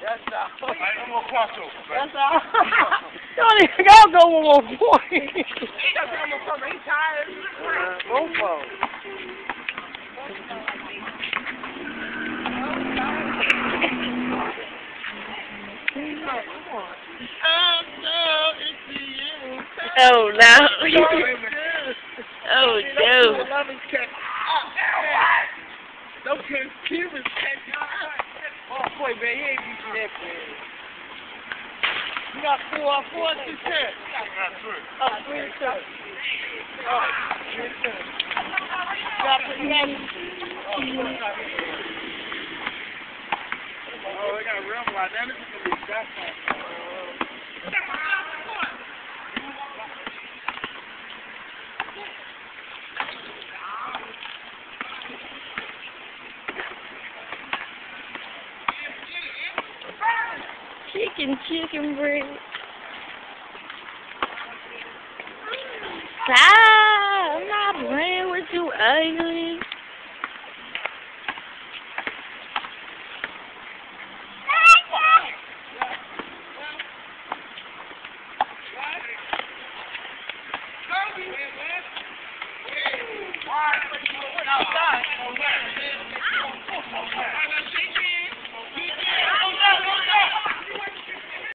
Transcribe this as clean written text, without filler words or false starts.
That's all. I ain't no more crossover. That's all. You don't even gotta go one more point. He got no more crossover. He tired. Both of them. Oh no. Oh no. Those kids, Cubans, oh boy, man, he ain't beat that, man. You got 4 or 4 to 10. Oh, 3 to 10. Oh, 3 to 10. You got to put that. Oh, we got a rim right now. This is going to be that fast. Chicken breast. Stop! I'm not playing with you, ugly. Outside.